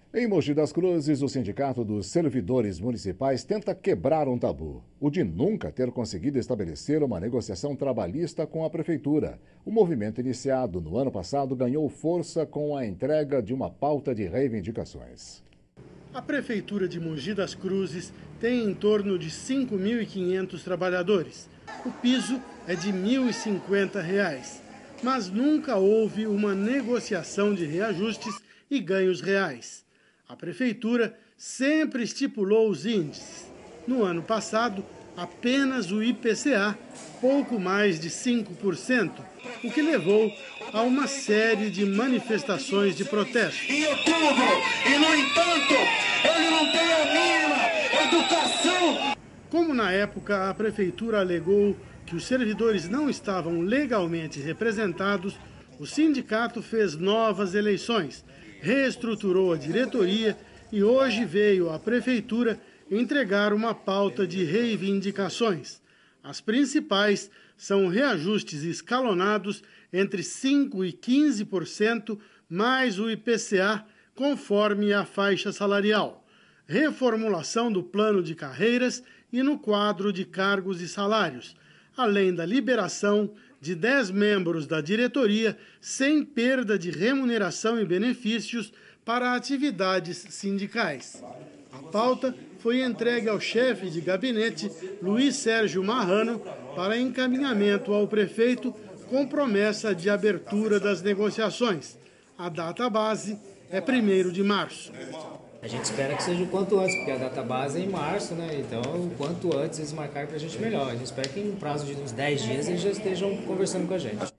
Em Mogi das Cruzes, o Sindicato dos Servidores Municipais tenta quebrar um tabu, o de nunca ter conseguido estabelecer uma negociação trabalhista com a Prefeitura. O movimento iniciado no ano passado ganhou força com a entrega de uma pauta de reivindicações. A Prefeitura de Mogi das Cruzes tem em torno de 5.500 trabalhadores. O piso é de R$ 1.050, mas nunca houve uma negociação de reajustes e ganhos reais. A Prefeitura sempre estipulou os índices. No ano passado, apenas o IPCA, pouco mais de 5%, o que levou a uma série de manifestações de protesto. Em outubro, e no entanto, ele não tem a mínima educação. Como na época a Prefeitura alegou que os servidores não estavam legalmente representados, o sindicato fez novas eleições, reestruturou a diretoria e hoje veio à Prefeitura entregar uma pauta de reivindicações. As principais são reajustes escalonados entre 5% e 15%, mais o IPCA, conforme a faixa salarial, reformulação do plano de carreiras e no quadro de cargos e salários, além da liberação de 10 membros da diretoria sem perda de remuneração e benefícios para atividades sindicais. A pauta foi entregue ao chefe de gabinete, Luiz Sérgio Marrano, para encaminhamento ao prefeito com promessa de abertura das negociações. A data base é 1º de março. A gente espera que seja o quanto antes, porque a data base é em março, né? Então, o quanto antes eles marcarem para a gente melhor. A gente espera que em um prazo de uns 10 dias eles já estejam conversando com a gente.